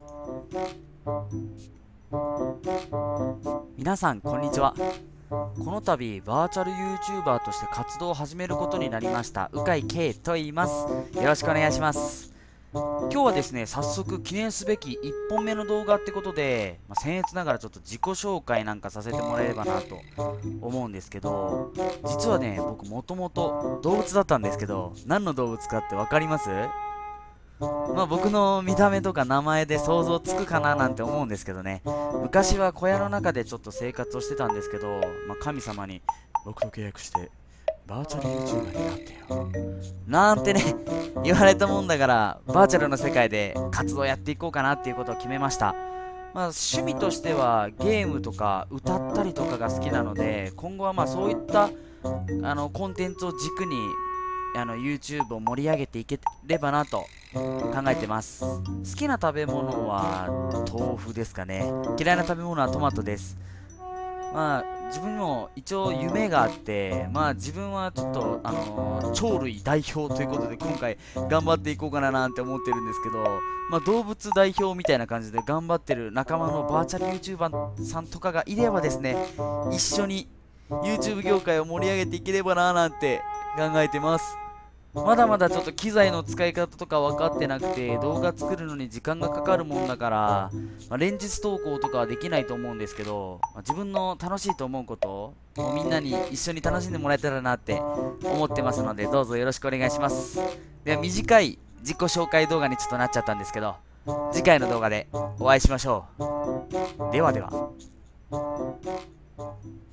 皆さんこんにちは。この度バーチャル YouTuber として活動を始めることになりました鵜飼圭と言います。よろしくお願いします。今日はですね、早速記念すべき1本目の動画ってことで、僭越ながらちょっと自己紹介なんかさせてもらえればなと思うんですけど、実はね、僕もともと動物だったんですけど、何の動物かって分かります？僕の見た目とか名前で想像つくかななんて思うんですけどね、昔は小屋の中でちょっと生活をしてたんですけど、神様に僕と契約してバーチャル YouTuber になってよなんてね言われたもんだから、バーチャルの世界で活動やっていこうかなっていうことを決めました。趣味としてはゲームとか歌ったりとかが好きなので、今後はそういったコンテンツを軸にYouTube を盛り上げていければなと考えてます。好きな食べ物は豆腐ですかね。嫌いな食べ物はトマトです。自分も一応夢があって、自分はちょっと鳥類代表ということで今回頑張っていこうかななんて思ってるんですけど、動物代表みたいな感じで頑張ってる仲間のバーチャル YouTuber さんとかがいればですね、一緒に YouTube 業界を盛り上げていければななんて考えてます。まだまだちょっと機材の使い方とか分かってなくて、動画作るのに時間がかかるもんだから、連日投稿とかはできないと思うんですけど、自分の楽しいと思うことをみんなに一緒に楽しんでもらえたらなって思ってますので、どうぞよろしくお願いします。では短い自己紹介動画にちょっとなっちゃったんですけど、次回の動画でお会いしましょう。ではでは。